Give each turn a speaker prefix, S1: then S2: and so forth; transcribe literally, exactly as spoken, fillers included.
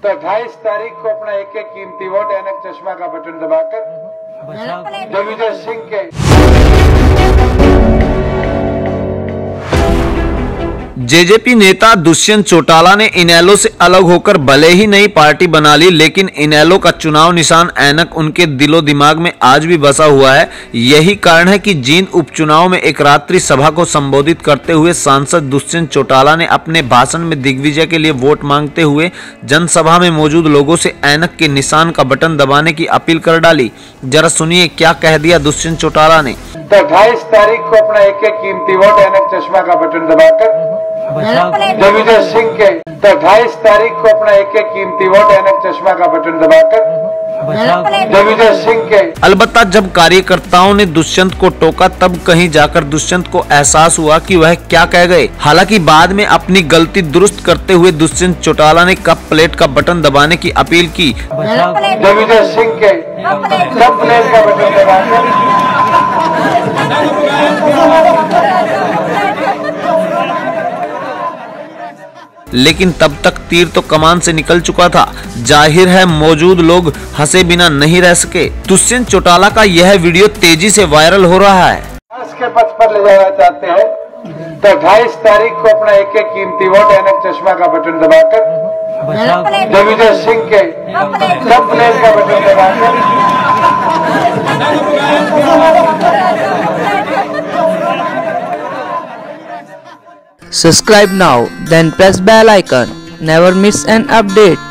S1: तो अट्ठाईस तारीख को अपना एक एक कीमती वोट ऐनक चश्मा का बटन दबाकर दिग्विजय सिंह के
S2: जेजेपी नेता दुष्यंत चौटाला ने इनेलो से अलग होकर भले ही नई पार्टी बना ली, लेकिन इनेलो का चुनाव निशान ऐनक उनके दिलो दिमाग में आज भी बसा हुआ है। यही कारण है कि जींद उपचुनाव में एक रात्रि सभा को संबोधित करते हुए सांसद दुष्यंत चौटाला ने अपने भाषण में दिग्विजय के लिए वोट मांगते हुए जनसभा में मौजूद लोगों से ऐनक के निशान का बटन दबाने की अपील कर डाली। जरा सुनिए क्या कह दिया दुष्यंत चौटाला ने।
S1: तो अट्ठाईस तारीख को अपना एक एक कीमती वोट ऐनक चश्मा का बटन दबाकर दिग्विजय सिंह के तो अट्ठाईस तारीख को अपना एक एक कीमती वोट ऐनक चश्मा का बटन दबाकर दिग्विजय सिंह के।
S2: अलबत्ता जब कार्यकर्ताओं ने दुष्यंत को टोका तब कहीं जाकर दुष्यंत को एहसास हुआ कि वह क्या कह गए। हालांकि बाद में अपनी गलती दुरुस्त करते हुए दुष्यंत चौटाला ने कप प्लेट का बटन दबाने की अपील की।
S1: दिग्विजय सिंह के कप प्लेट का बटन दबाकर
S2: लेकिन तब तक तीर तो कमान से निकल चुका था। जाहिर है मौजूद लोग हंसे बिना नहीं रह सके। दुष्यंत चौटाला का यह वीडियो तेजी से वायरल हो रहा है।
S1: के पथ पर ले जाना चाहते हैं तो अट्ठाईस तारीख को अपना एक एक कीमती वोट ऐनक चश्मा का बटन दबाकर दिग्विजय सिंह के कप प्लेट का बटन दबाकर
S3: Subscribe now, then press bell icon. Never miss an update.